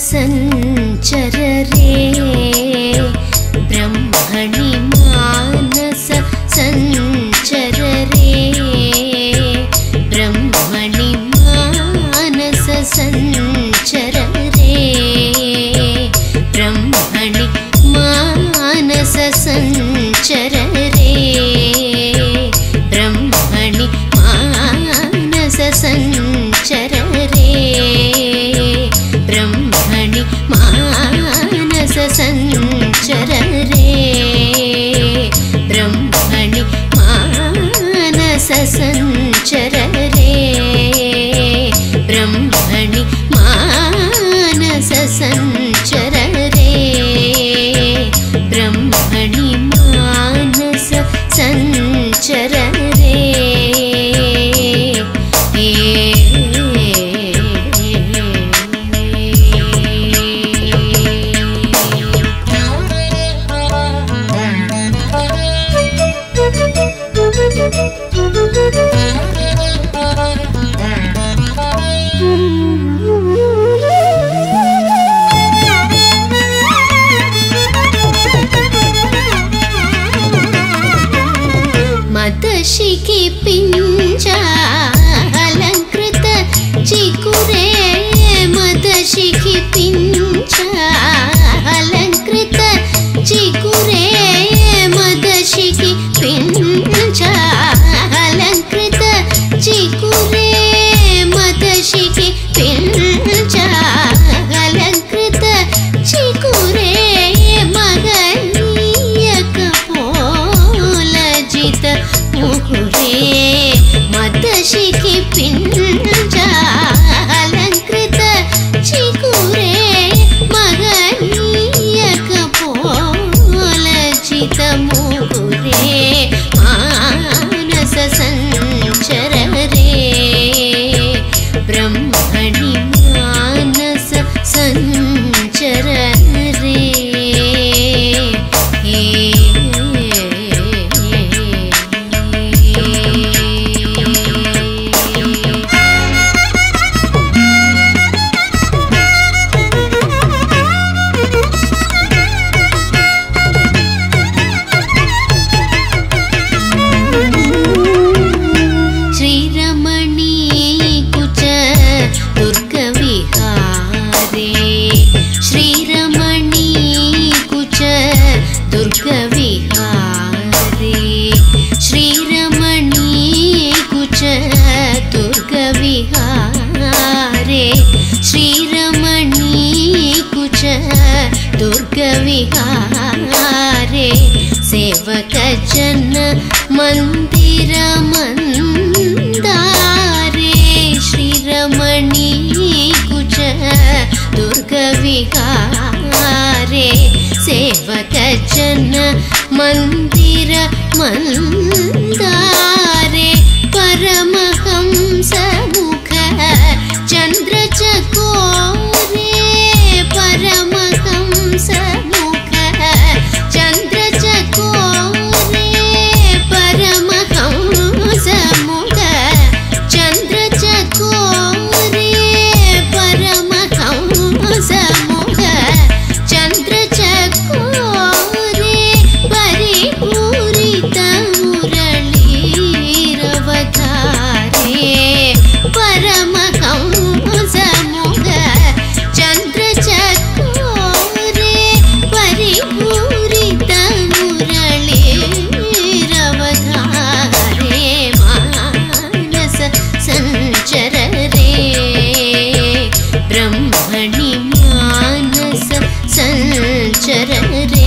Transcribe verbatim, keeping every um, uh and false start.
संचर रे ब्रह्मणि मानस संचर रे ब्रह्मणि मानस संचर रे ब्रह्मणि मानस संचर रे ब्रह्मणि मानस संचर रे ब्रह्मणि मानस संचर रे ब्रह्मणि मानस संचर रे ब्रह्मणि मानस संचर रे ब्रह्मणि मानस संचर रे मदशिखि पिंजा अलंकृत चिकुरे मदशिखि पिंजा अलंकृत चिकुरे मदशिखि पिंजा अलंकृत चिकुरे मदशिखि पिंजा अलंकृत चिकुरे मगनीयक पोलजित मुहुरे मदशिखि पिंजा अलंकृत चिकुरे मगनीयक पोलजित मुहुरे मानस संचर रे ब्रह्मणि मानस संचर रे विहारे सेवक जन मंदिर मंदारे श्री रमणी कुच दुर्ग विहारे सेवक जन मंदिर मंदारे परमहंस मुख चंद्र चकोरे परमहंस मुख चंद्र चकोरे परमहंस मुख चंद्र चकोरे परमहंस मुख चंद्र चकोरे परिपूरित मुरलीरवधारे परमहंस मुख चंद्र चकोरे परिपूरित मुरलीरवधारे मानस संचर रे ब्रह्मणि मानस संचर रे।